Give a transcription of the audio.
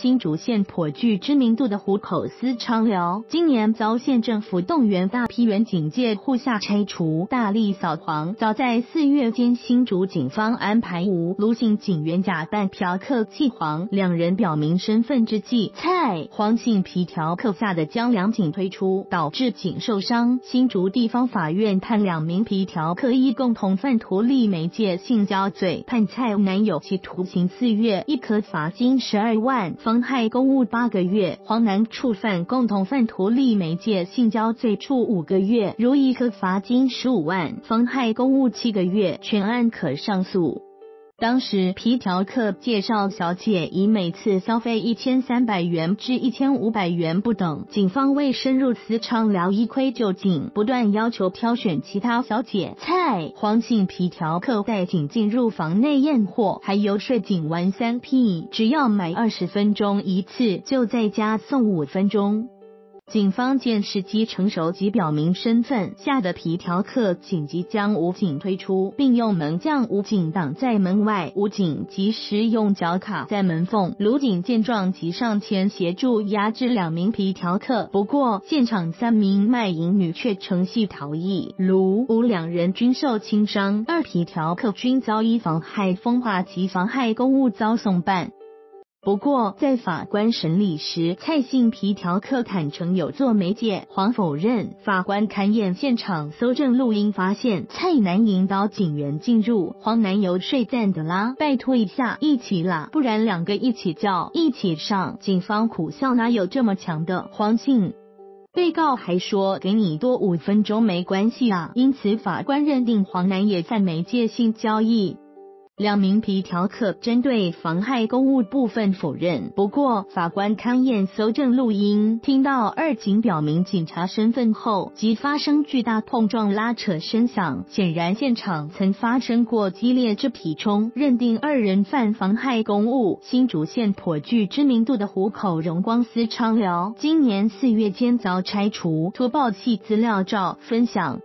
新竹县颇具知名度的湖口私娼寮，今年遭县政府动员大批远警戒护下拆除，大力扫黄。早在4月间，新竹警方安排5卢姓警员假扮嫖客弃黄，2人表明身份之际，蔡黄姓皮条客吓得将2警推出，导致警受伤。新竹地方法院判2名皮条客依共同犯图利媒介性交罪，判蔡男有期徒刑4月，1科罚金12万，妨害公务8个月；黄男触犯共同犯图利媒介性交罪，处5个月，如1科罚金15万，妨害公务7个月，全案可上诉。当时皮条客介绍小姐以每次消费1300元至1500元不等，警方为深入私娼寮一窥究竟，不断要求挑选其他小姐。蔡黄姓皮条客带警进入房内验货，还游说警玩3P，只要买20分钟一次，就在家送5分钟。警方见时机成熟及表明身份，吓得皮条客紧急将武警推出，并用门将武警挡在门外，武警及时用脚卡在门缝。卢警见状即上前协助压制2名皮条客，不过现场3名卖淫女却乘隙逃逸，卢吴2人均受轻伤，2皮条客均遭依妨害风化及妨害公务遭送办。不过，在法官审理时，蔡姓皮条客坦承有做媒介，黄否认。法官勘验现场搜证录音，发现蔡男引导警员进入，黄男游说赞的啦，拜托一下，一起啦，不然2个一起叫，一起上。警方苦笑，哪有这么强的？黄姓被告还说给你多5分钟没关系啊，因此法官认定黄男也犯媒介性交易。2名皮条客针对妨害公务部分否认，不过法官勘验搜证录音，听到2警表明警察身份后，即发生巨大碰撞拉扯声响，显然现场曾发生过激烈肢体冲，认定2人犯妨害公务。新竹县颇具知名度的湖口荣光私娼寮，今年4月间遭拆除。图报系资料照分享。